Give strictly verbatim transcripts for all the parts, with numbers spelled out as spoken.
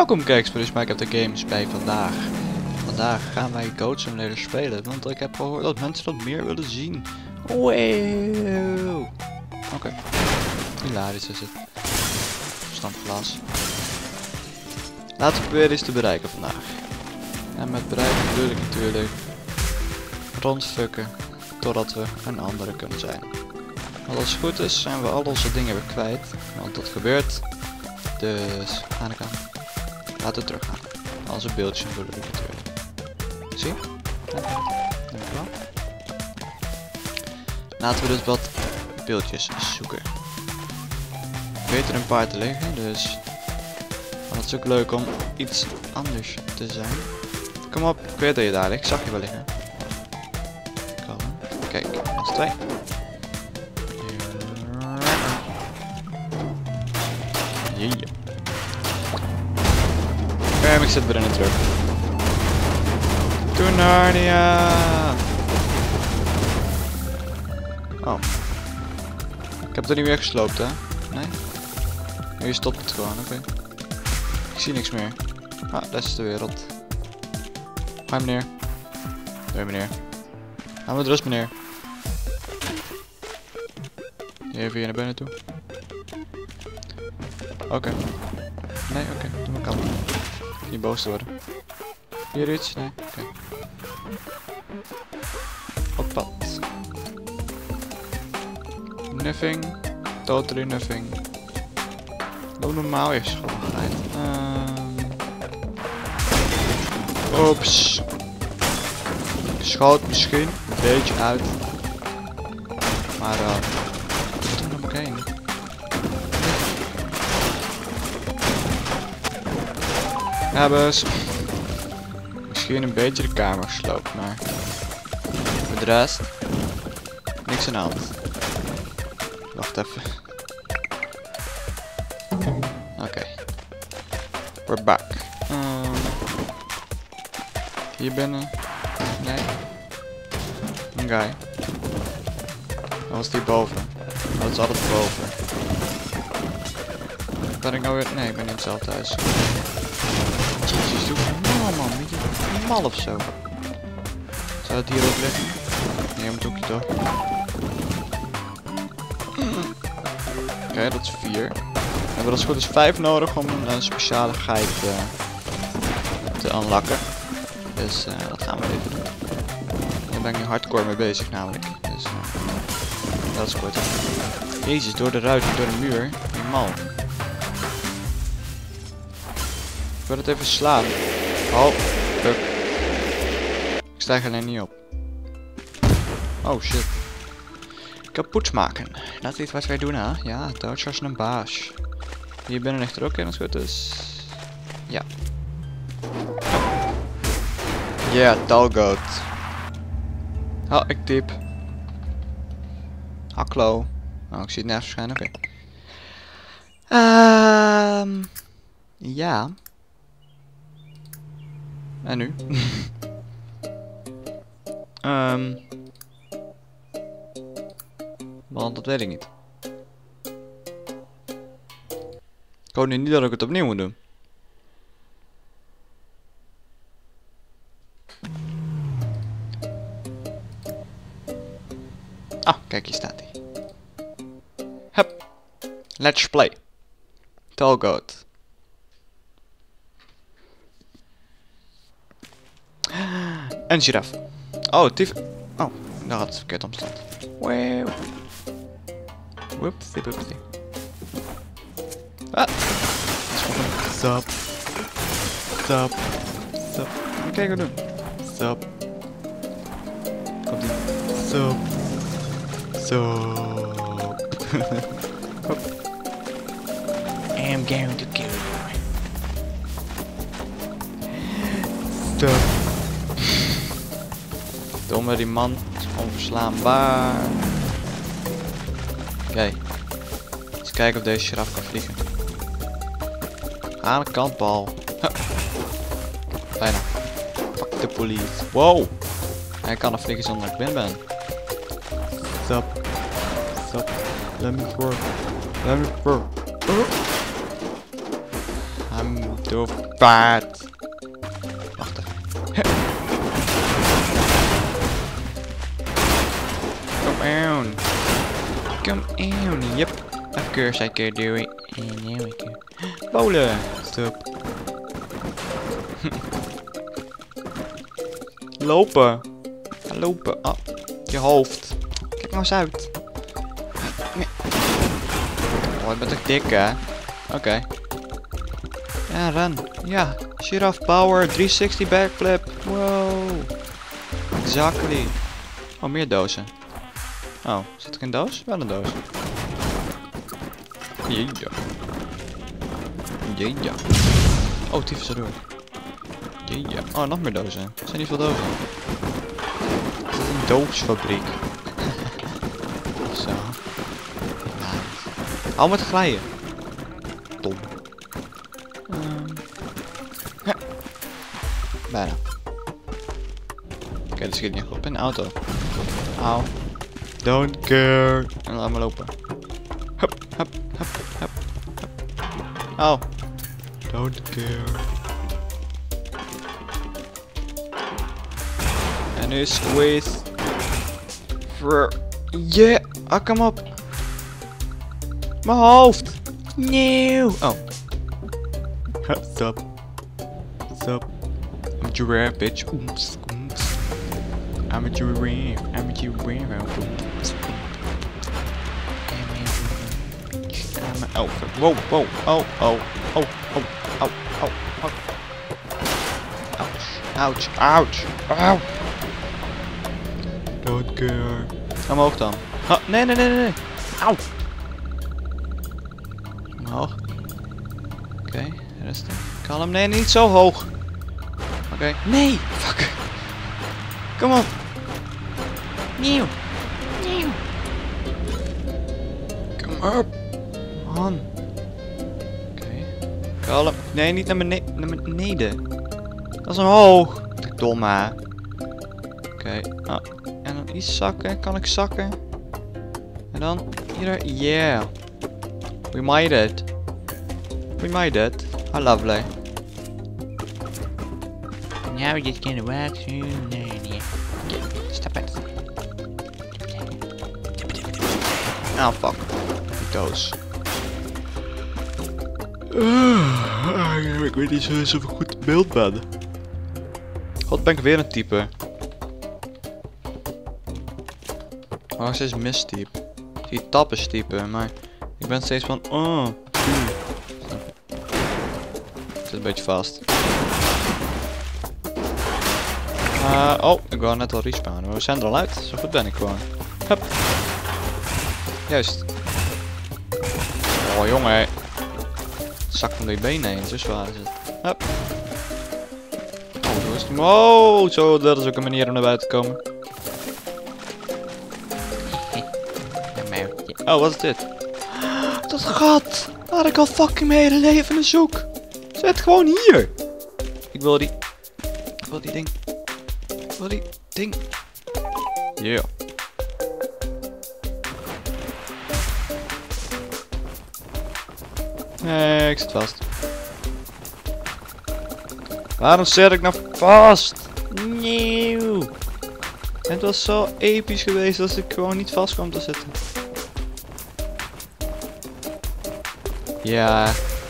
Welkom kijkers bij Minecraft de Games bij vandaag. Vandaag gaan wij Goat Simulator spelen, want ik heb gehoord dat mensen dat meer willen zien. Wow. Oké. Okay. Hilarisch is het. Verstandglas. Laten we proberen iets te bereiken vandaag. En met bereiken bedoel ik natuurlijk rondfukken totdat we een andere kunnen zijn. Want als het goed is zijn we al onze dingen weer kwijt, want dat gebeurt. Dus aan de kant. Laten we teruggaan. Onze beeldjes bedoel ik natuurlijk. Zie je? Dankjewel. Laten we dus wat beeldjes zoeken. Ik weet er een paar te liggen, dus het is ook leuk om iets anders te zijn. Kom op, ik weet dat je daar ligt. Ik zag je wel liggen. Kom. Kijk, dat is twee. Yeah. Bam, ik zit weer in de truck. To Narnia! Oh. Ik heb het er niet meer gesloopt, hè? Nee? Nu stopt het gewoon, oké. Okay. Ik zie niks meer. Ah, dat is de wereld. Hoi meneer. Hoi meneer. Gaan met rust meneer. Even hier naar binnen toe. Oké. Okay. Nee, oké. Okay. Doe maar kalm. Niet boos te worden. Hier iets? Nee? Oké. Okay. Op pad. Nothing. Totally nothing. Doe normaal is gewoon gelijk. Um. Oeps. Ik schoot misschien een beetje uit. Maar uh, wat doen we nog heen? Hebben ze misschien een beetje de kamer gesloopt, maar voor de rest niks aan de hand. Wacht even. Oké. Okay. We're back. Um, hier binnen. Nee. Een guy. Dat was die boven. Dat is altijd boven. Ben ik nou weer? Nee, ik ben niet zelf thuis. Jezus, doe mal man, niet mal of zo. Zou het hier ook liggen? Nee, om het hoekje toch? Oké, okay, dat is vier. We hebben als het goed is vijf nodig om een uh, speciale geit uh, te unlocken. Dus uh, dat gaan we even doen. Daar ben ik nu hardcore mee bezig namelijk. Dus uh, dat is goed. Jezus, door de ruit, door de muur. Die mal. Ik wil het even slaan. Oh, fuck. Ik stijg alleen niet op. Oh shit. Kapot maken. Dat is iets wat wij doen, hè? Ja, Duits als een baas. Hier binnen ligt er ook in als het goed is. Ja. Ja, yeah, Talgoat. Oh, ik typ. Haklo. Oh, ik zie het nergens verschijnen, oké. Okay. Um, ja. En nu? um, want dat weet ik niet. Ik hoop nu niet dat ik het opnieuw moet doen. Ah, kijk, hier staat hij. Hup. Let's play. Talgoat. Een giraffe. Oh, tief. Oh, daar had het verkeerd omstand. Wow. Whoopsie, whoopsie. Ah. Sup. Sup. Sup. Kijk wat doen. Sup. Komt ie. Sup. Sup. I'm going to kill you. Sup. Domme, die man is onverslaanbaar. Oké. Okay. Eens kijken of deze giraffe kan vliegen. Aan de kant, bal. Huh. Bijna. Fuck de police. Wow. Hij kan er vliegen zonder dat ik binnen ben. Stop. Stop. Let me through. Let me through. I'm the Zo paard. Wacht even. Come on. Come on. Yep. Of course I could do it. And now I can. Bowlen. Stop. Lopen. Lopen. Oh. Je hoofd. Kijk nou eens uit. Oh, ik ben toch dik, hè? Oké. Okay. Ja, ren. Ja. Giraffe power. driehonderdzestig backflip. Wow. Exactly. Oh, meer dozen. Oh, zit er geen doos? Wel een doos. Jeja. Jeja. Oh, tyfus erdoor. Jeja. Oh, nog meer dozen. Er zijn niet veel dozen. Het is een doosfabriek. Zo. Nice. Hou met glijden. Dom. Um. Ja. Bijna. Oké, okay, dat schiet niet goed op in de auto. Auw. Don't care. En laat me lopen. Hup, hup, hup, hup, hup. Auw. Don't care. En nu squeeze. Ver. Yeah. Hak hem op. Mijn hoofd. Nieuw. Oh. Stop. Stop. I'm a giraffe, bitch. Oeps. Oeps. I'm a giraffe. I'm a giraffe. Oh, wow, wow, oh, oh, oh, oh, oh, oh, oh. Ouch, ouch, ouch, ouch. Don't care. Omhoog dan. Oh, nee, nee, nee, nee. Auw. Omhoog. Oké, okay, rustig. Kalm, nee, niet zo hoog. Oké, okay. Nee, fuck. Kom op. Nieuw. Nieuw. Kom op. Man. Oké. Okay. Kalm. Nee, niet naar beneden. Naar beneden. Dat is omhoog. Domme. Oké. Okay. Oh. En dan iets zakken. Kan ik zakken? En dan hier. Yeah. We made it. We made it. How lovely. Now we're just gonna walk soon. Okay, stop it. Oh fuck. Doos. Uh, ik weet niet zo eens of ik goed beeld ben. God, ben ik weer een type. Oh, ik steeds mistype. Ik zie tappes typen, maar ik ben steeds van oh. Ik zit een beetje vast. Uh, oh, ik wou net al respawnen, maar we zijn er al uit. Zo goed ben ik gewoon. Hup. Juist. Oh jongen. Zak van die benen heen, zo zwaar is het. Hup. Oh, zo is het. Wow, zo, dat is ook een manier om naar buiten te komen. Oh, wat is dit? Dat gat! Waar ik al fucking mijn hele leven naar zoek. Zet gewoon hier. Ik wil die... Ik wil die ding. Ik wil die ding. Yeah. Nee, ik zit vast. Waarom zit ik nou vast? Nieuw. Het was zo episch geweest als ik gewoon niet vast kwam te zitten. Ja.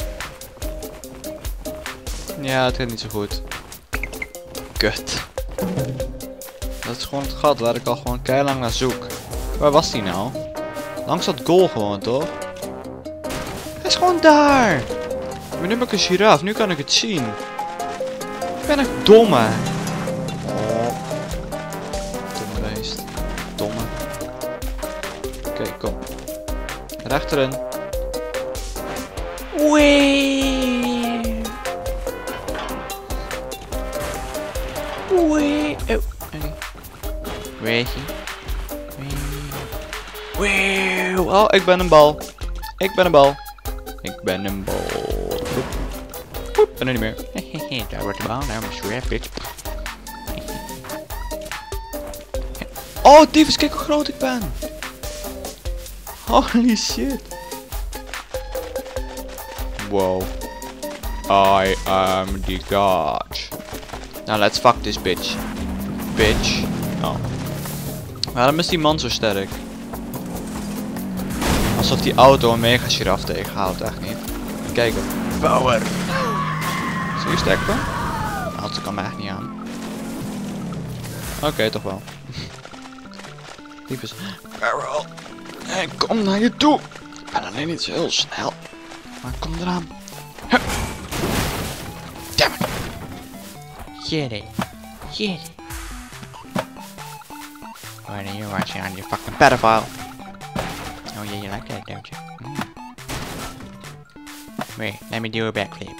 Ja, het gaat niet zo goed. Kut. Dat is gewoon het gat waar ik al gewoon keilang naar zoek. Waar was die nou? Langs dat goal gewoon, toch? Hij is gewoon daar. Maar nu ben ik een giraffe, nu kan ik het zien. Ik ben echt domme. Oh. Domme beest. Domme. Oké, okay, kom. Rechterin. Wee. Wee. Oh. Okay. Waar is hij? Wee. Oh, ik ben een bal. Ik ben een bal. Ik ben een bal. Oep, ben er niet meer. Hehehe, daar wordt de bal. Daar moet je bitch. Oh, tyfus, kijk hoe groot ik ben. Holy shit. Wow. I am the god. Now let's fuck this bitch. Bitch. Oh. Waarom is die man zo sterk? Alsof die auto een mega giraf tegenhaalt, echt niet. Kijk op. Power. Zie je sterk ben? Nou, dat kan me echt niet aan. Oké, okay, toch wel. Tyfus. Barrel. Ik kom naar je toe. Ik ben alleen niet zo heel snel. Maar kom eraan. Hup. Damn it. Get it. Get it. Why are you watching on your fucking pedophile? Oh yeah, you like that, don't you? Mm. Wait, let me do a backflip.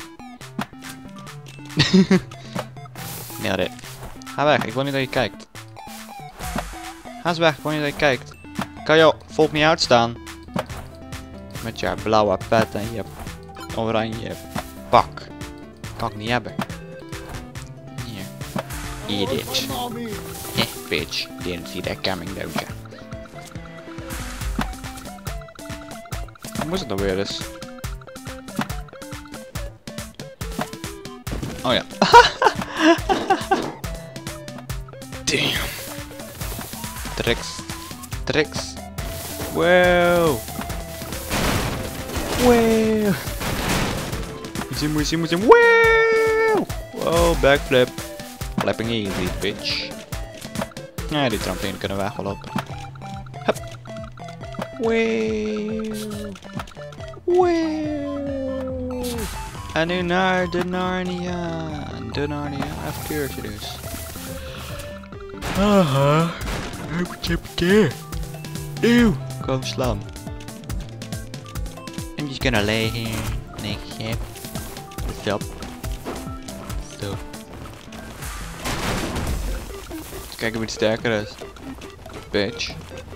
Nailed it. Ga weg, ik wil niet dat je kijkt. Ga eens weg, ik wil niet dat je kijkt. Kan je volk niet uitstaan? Met je blauwe pet en je oranje pak. Kan ik niet hebben. Hier. Eat it. Eh, bitch. Didn't see that coming, don't you? Hoe moest het dan weer eens? Oh ja. Damn. Tricks. Tricks. Wow. Wow. Moet je, moet je, moet je. Wow. Wow, backflip. Flapping easy, bitch. Ja, die trampoline kunnen we echt wel op. Hup. Wow. Wow. En nu naar de Narnia. De Narnia avontuurtje dus. Haha. Ik moet je keer. Eeuw. Kom slaan. I'm just gonna lay here. Next ship. Stop. Stop. Kijken wie het sterker is. Bitch.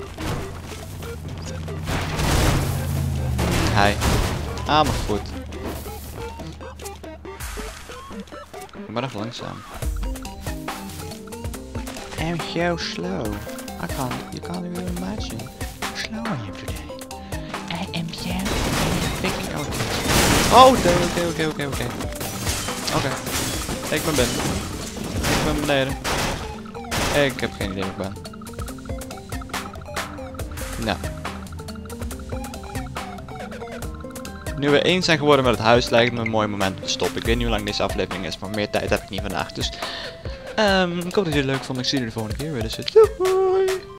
Hi. Ah, mijn voet. Ik ben echt langzaam. I'm so slow. I can't, you can't even imagine how slow I am today. I am so big. Oh, oké, oké, oké, oké, oké. Oké. Ik ben binnen. Ik ben beneden. Ik heb geen idee waar ik ben. Nou. Nu we eens zijn geworden met het huis, lijkt het me een mooi moment om te stoppen. Ik weet niet hoe lang deze aflevering is, maar meer tijd heb ik niet vandaag. Dus um, ik hoop dat jullie het leuk vonden. Ik zie jullie de volgende keer weer. Dus doei!